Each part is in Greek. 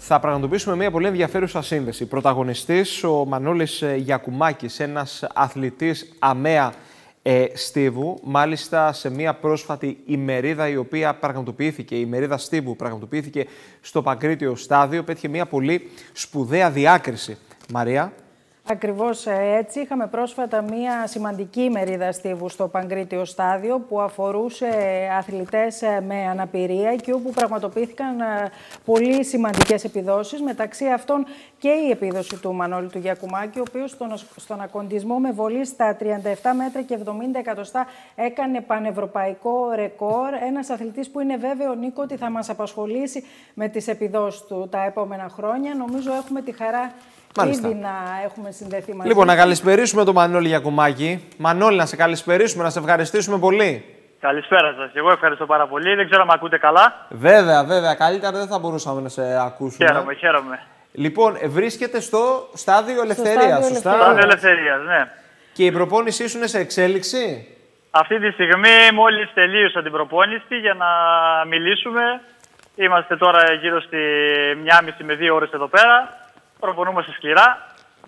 θα πραγματοποιήσουμε μια πολύ ενδιαφέρουσα σύνδεση. Πρωταγωνιστής ο Μανώλης Γιακουμάκης, ένας αθλητής ΑΜΕΑ Στίβου, μάλιστα σε μια πρόσφατη ημερίδα η οποία πραγματοποιήθηκε, η ημερίδα Στίβου πραγματοποιήθηκε στο Παγκρίτιο Στάδιο, πέτυχε μια πολύ σπουδαία διάκριση. Μαρία. Ακριβώς έτσι. Είχαμε πρόσφατα μία σημαντική ημερίδα Στίβου στο Παγκρίτιο Στάδιο που αφορούσε αθλητές με αναπηρία και όπου πραγματοποιήθηκαν πολύ σημαντικές επιδόσεις. Μεταξύ αυτών και η επίδοση του Μανώλη του Γιακουμάκη, ο οποίος στον ακοντισμό με βολή στα 37 μέτρα και 70 εκατοστά έκανε πανευρωπαϊκό ρεκόρ. Ένας αθλητής που είναι βέβαιο, Νίκο, ότι θα μας απασχολήσει με τις επιδόσεις του τα επόμενα χρόνια. Νομίζω έχουμε τη χαρά ήδη να έχουμε συνδεθεί μαζί. Λοιπόν, να καλησπερίσουμε τον Μανώλη Γιακουμάκη. Μανώλη, να σε καλησπερίσουμε, να σε ευχαριστήσουμε πολύ. Καλησπέρα σας. Εγώ ευχαριστώ πάρα πολύ. Δεν ξέρω αν με ακούτε καλά. Βέβαια. Καλύτερα δεν θα μπορούσαμε να σε ακούσουμε. Χαίρομαι. Λοιπόν, βρίσκεται στο στάδιο Ελευθερίας, σωστά? Στο στάδιο Ελευθερίας, ναι. Και η προπόνησή σου είναι σε εξέλιξη? Αυτή τη στιγμή μόλις τελείωσα την προπόνηση για να μιλήσουμε. Είμαστε τώρα γύρω στη 1,5 με 2 ώρες εδώ πέρα. Προπονούμαστε σκληρά.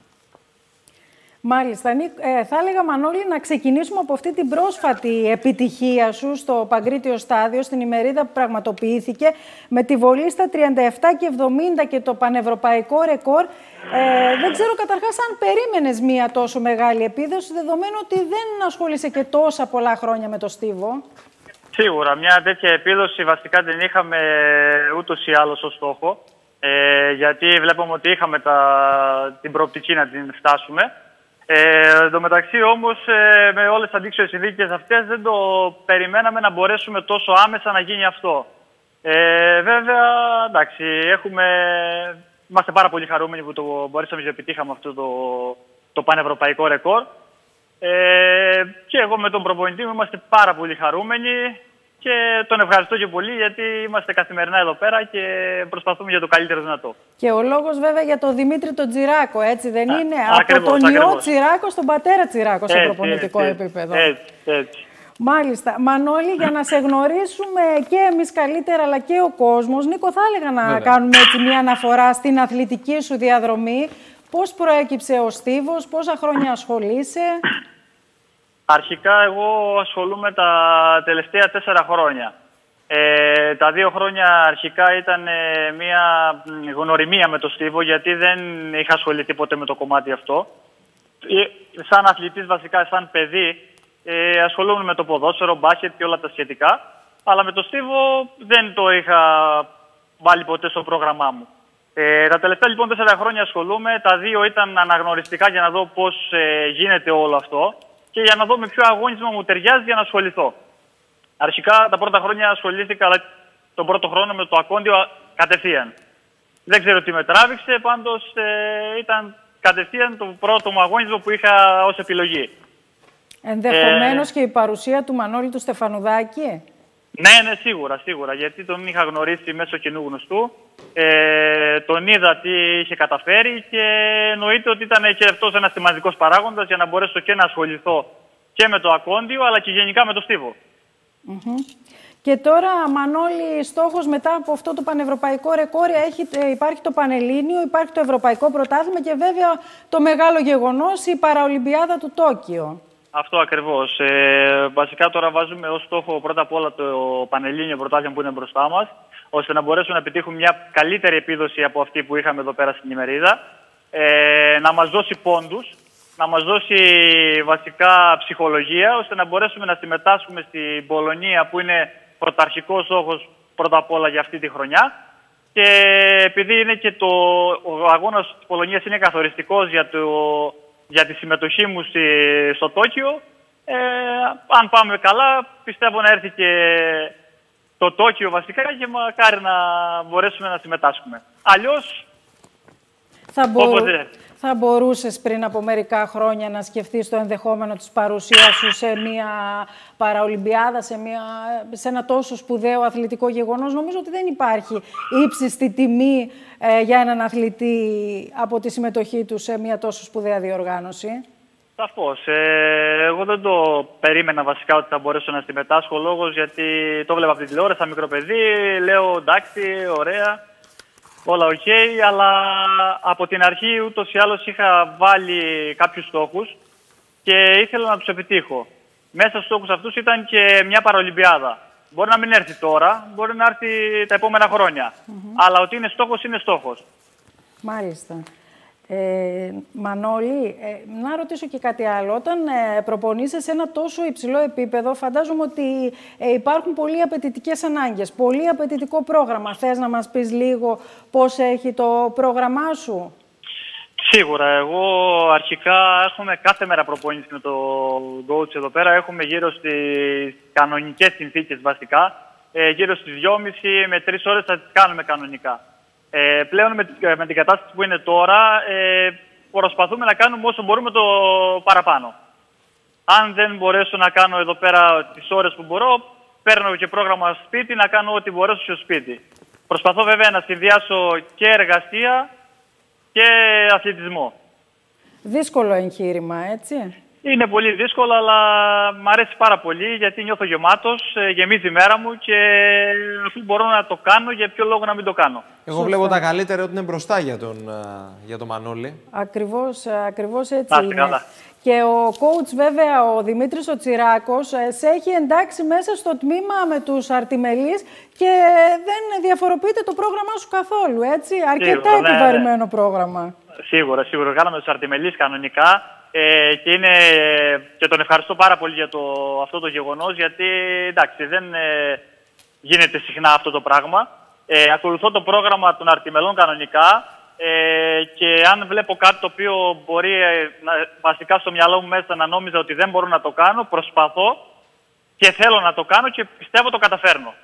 Μάλιστα. Θα έλεγα, Μανώλη, να ξεκινήσουμε από αυτή την πρόσφατη επιτυχία σου στο Παγκρίτιο Στάδιο, στην ημερίδα που πραγματοποιήθηκε, με τη βολή στα 37 και 70 και το πανευρωπαϊκό ρεκόρ. Δεν ξέρω καταρχάς αν περίμενες μία τόσο μεγάλη επίδοση, δεδομένου ότι δεν ασχολείσαι και τόσα πολλά χρόνια με το στίβο. Σίγουρα. Μια τέτοια επίδοση βασικά την είχαμε ούτως ή άλλως ως στόχο. Γιατί βλέπουμε ότι είχαμε την προοπτική να την φτάσουμε. Εν τω μεταξύ όμως με όλες τις αντίξωες συνθήκες αυτές δεν το περιμέναμε να μπορέσουμε τόσο άμεσα να γίνει αυτό. Βέβαια, εντάξει, είμαστε πάρα πολύ χαρούμενοι που το μπορέσαμε και επιτύχαμε αυτό το πανευρωπαϊκό ρεκόρ. Και εγώ με τον προπονητή μου είμαστε πάρα πολύ χαρούμενοι. Και τον ευχαριστώ και πολύ, γιατί είμαστε καθημερινά εδώ πέρα και προσπαθούμε για το καλύτερο δυνατό. Και ο λόγος βέβαια για τον Δημήτρη τον Τσιράκο, έτσι δεν είναι? Ακριβώς, από τον ιό Τσιράκο στον πατέρα Τσιράκο σε προπονητικό επίπεδο. Έτσι. Μάλιστα. Μανώλη, για να σε γνωρίσουμε και εμείς καλύτερα αλλά και ο κόσμος, Νίκο, θα έλεγα να κάνουμε έτσι μια αναφορά στην αθλητική σου διαδρομή. Πώς προέκυψε ο στίβος, πόσα χρόνια ασχολείσαι? Αρχικά εγώ ασχολούμαι τα τελευταία 4 χρόνια. Τα 2 χρόνια αρχικά ήταν μια γνωριμία με το στίβο, γιατί δεν είχα ασχοληθεί ποτέ με το κομμάτι αυτό. Σαν αθλητής βασικά, σαν παιδί, ασχολούμαι με το ποδόσφαιρο, μπάσκετ και όλα τα σχετικά. Αλλά με το στίβο δεν το είχα βάλει ποτέ στο πρόγραμμά μου. Τα τελευταία λοιπόν 4 χρόνια ασχολούμαι. Τα 2 ήταν αναγνωριστικά για να δω πώς γίνεται όλο αυτό και για να δω με ποιο αγώνισμα μου ταιριάζει για να ασχοληθώ. Αρχικά τα πρώτα χρόνια ασχολήθηκα τον πρώτο χρόνο με το ακόντιο κατευθείαν. Δεν ξέρω τι με τράβηξε, πάντως ήταν κατευθείαν το πρώτο μου αγώνισμα που είχα ως επιλογή. Ενδεχομένως και η παρουσία του Μανώλη του Στεφανουδάκη. Ναι, σίγουρα, γιατί τον είχα γνωρίσει μέσω κοινού γνωστού. Τον είδα τι είχε καταφέρει και εννοείται ότι ήταν και αυτός ένας σημαντικός παράγοντας για να μπορέσω και να ασχοληθώ και με το ακόντιο αλλά και γενικά με το στίβο. Και τώρα, Μανώλη, στόχος μετά από αυτό το πανευρωπαϊκό ρεκόρ υπάρχει το Πανελλήνιο, υπάρχει το Ευρωπαϊκό Πρωτάθλημα και βέβαια το μεγάλο γεγονός, η Παραολυμπιάδα του Τόκιο. Αυτό ακριβώς. Βασικά τώρα βάζουμε ως στόχο πρώτα απ' όλα το Πανελλήνιο Πρωτάθλημα που είναι μπροστά μας, ώστε να μπορέσουμε να επιτύχουμε μια καλύτερη επίδοση από αυτή που είχαμε εδώ πέρα στην ημερίδα, να μας δώσει πόντους, να μας δώσει βασικά ψυχολογία, ώστε να μπορέσουμε να συμμετάσχουμε στην Πολωνία που είναι πρωταρχικός στόχος πρώτα απ' όλα για αυτή τη χρονιά. Και επειδή είναι και ο αγώνας της Πολωνίας είναι καθοριστικός για τη συμμετοχή μου στο Τόκιο, αν πάμε καλά πιστεύω να έρθει και το Τόκιο βασικά και μακάρι να μπορέσουμε να συμμετάσχουμε. Αλλιώς θα μπορούσες πριν από μερικά χρόνια να σκεφτείς το ενδεχόμενο της παρουσίας σου σε μια Παραολυμπιάδα, σε ένα τόσο σπουδαίο αθλητικό γεγονός? Νομίζω ότι δεν υπάρχει ύψιστη τιμή για έναν αθλητή από τη συμμετοχή του σε μια τόσο σπουδαία διοργάνωση. Σαφώς. Εγώ δεν το περίμενα βασικά ότι θα μπορέσω να συμμετάσχω, λόγος γιατί το βλέπα από την τηλεόραση, σαν μικρό παιδί, λέω εντάξει, ωραία. Όλα οκ, αλλά από την αρχή ούτως ή άλλως είχα βάλει κάποιους στόχους και ήθελα να τους επιτύχω. Μέσα στους στόχους αυτούς ήταν και μια Παραολυμπιάδα. Μπορεί να μην έρθει τώρα, μπορεί να έρθει τα επόμενα χρόνια. Αλλά ότι είναι στόχος, είναι στόχος. Μάλιστα. Μανώλη, να ρωτήσω και κάτι άλλο. Όταν προπονείσαι σε ένα τόσο υψηλό επίπεδο, φαντάζομαι ότι υπάρχουν πολύ απαιτητικές ανάγκες, πολύ απαιτητικό πρόγραμμα. Θες να μας πεις λίγο πώς έχει το πρόγραμμά σου? Σίγουρα. Εγώ αρχικά έχουμε κάθε μέρα προπόνηση με το coach εδώ πέρα. Έχουμε γύρω στις κανονικές συνθήκες βασικά. Γύρω στις 2,5 με 3 ώρες θα τις κάνουμε κανονικά. Πλέον με την κατάσταση που είναι τώρα, προσπαθούμε να κάνουμε όσο μπορούμε το παραπάνω. Αν δεν μπορέσω να κάνω εδώ πέρα τις ώρες που μπορώ, παίρνω και πρόγραμμα σπίτι να κάνω ό,τι μπορέσω στο σπίτι. Προσπαθώ βέβαια να συνδυάσω και εργασία και αθλητισμό. Δύσκολο εγχείρημα, έτσι. Είναι πολύ δύσκολο, αλλά μου αρέσει πάρα πολύ γιατί νιώθω γεμάτος, γεμίζει η μέρα μου και αφού μπορώ να το κάνω, για ποιο λόγο να μην το κάνω. Εγώ βλέπω τα καλύτερα ότι είναι μπροστά για τον Μανώλη. Ακριβώς έτσι είναι. Καλά. Και ο coach βέβαια, ο Δημήτρης ο Τσιράκος, σε έχει εντάξει μέσα στο τμήμα με τους αρτιμελείς και δεν διαφοροποιείται το πρόγραμμά σου καθόλου, έτσι. Αρκετά επιβαρημένο πρόγραμμα. Σίγουρα. Κάναμε τους αρτιμελείς κανονικά. Και τον ευχαριστώ πάρα πολύ για αυτό το γεγονός, γιατί εντάξει, δεν γίνεται συχνά αυτό το πράγμα. Ακολουθώ το πρόγραμμα των αρτιμελών κανονικά και αν βλέπω κάτι το οποίο μπορεί βασικά στο μυαλό μου μέσα να νόμιζα ότι δεν μπορώ να το κάνω, προσπαθώ και θέλω να το κάνω και πιστεύω το καταφέρνω.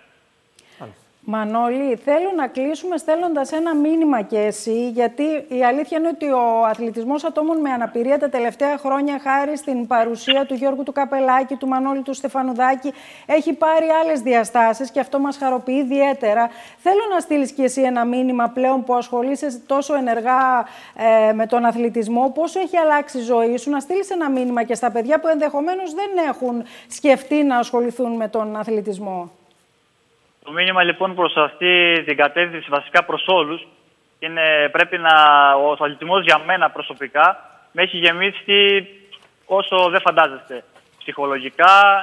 Μανώλη, θέλω να κλείσουμε στέλνοντας ένα μήνυμα και εσύ, γιατί η αλήθεια είναι ότι ο αθλητισμός ατόμων με αναπηρία τα τελευταία χρόνια, χάρη στην παρουσία του Γιώργου του Καπελάκη, του Μανώλη του Στεφανουδάκη, έχει πάρει άλλες διαστάσεις και αυτό μας χαροποιεί ιδιαίτερα. Θέλω να στείλεις και εσύ ένα μήνυμα πλέον που ασχολείσαι τόσο ενεργά με τον αθλητισμό, πόσο έχει αλλάξει η ζωή σου, να στείλεις ένα μήνυμα και στα παιδιά που ενδεχομένως δεν έχουν σκεφτεί να ασχοληθούν με τον αθλητισμό. Το μήνυμα λοιπόν προς αυτή την κατεύθυνση, βασικά προς όλους, πρέπει ο αθλητισμός για μένα προσωπικά με έχει γεμίσει όσο δεν φαντάζεστε. Ψυχολογικά,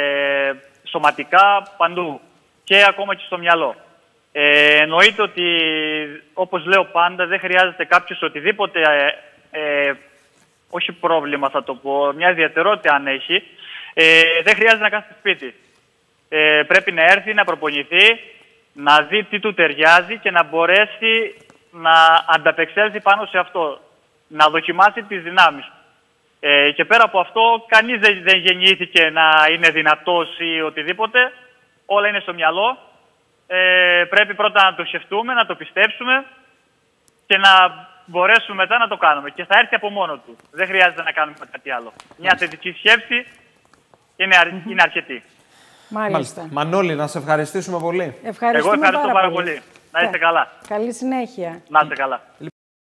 σωματικά, παντού και ακόμα και στο μυαλό. Εννοείται ότι, όπως λέω πάντα, δεν χρειάζεται κάποιος οτιδήποτε, όχι πρόβλημα θα το πω, μια ιδιαιτερότητα αν έχει, δεν χρειάζεται να κάνει στο σπίτι. Πρέπει να έρθει, να προπονηθεί, να δει τι του ταιριάζει και να μπορέσει να ανταπεξέλθει πάνω σε αυτό. Να δοκιμάσει τις δυνάμεις του. Και πέρα από αυτό, κανείς δεν γεννήθηκε να είναι δυνατός ή οτιδήποτε. Όλα είναι στο μυαλό. Πρέπει πρώτα να το σκεφτούμε, να το πιστέψουμε και να μπορέσουμε μετά να το κάνουμε. Και θα έρθει από μόνο του. Δεν χρειάζεται να κάνουμε κάτι άλλο. Μια θετική σκέψη είναι αρκετή. Μάλιστα. Μανώλη, να σε ευχαριστήσουμε πολύ. Εγώ ευχαριστώ πάρα πολύ. Να είστε καλά. Καλή συνέχεια. Να είστε καλά.